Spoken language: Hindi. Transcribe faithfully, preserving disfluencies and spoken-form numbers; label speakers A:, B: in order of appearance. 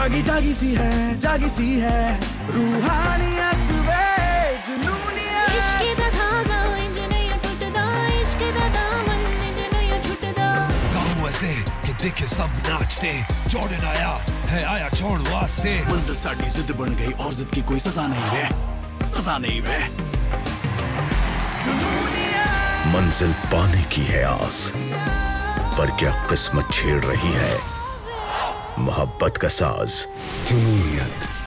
A: जागी जागी सी है, जागी सी है रूहानियत वे जुनूनियत।
B: इश्क दा धागा इंज नहीं टूटदा, इश्क दा दामन इंज नहीं छुटदा।
C: गाऊं ऐसे कि देखे सब नाचते, जॉर्डन आया है आया छोड़ वास्ते।
A: मंजिल साडी जिद बन गई और जिद की कोई सजा नहीं वे, सजा नहीं वे।
D: मंजिल पाने की है आस, पर क्या किस्मत छेड़ रही है मोहब्बत का साज।
C: जुनूनियत।